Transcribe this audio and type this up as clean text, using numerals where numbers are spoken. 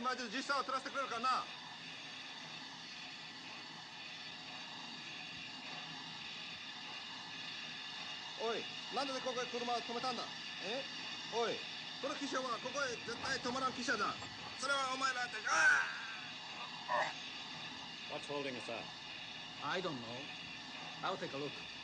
前で実際を取らせてくれるかな。おい、なんでここへ車を止めたんだ。おい、この汽車はここへ絶対止まらん汽車だ。それはお前らって。 What's holding us up? I don't know. I'll take a look.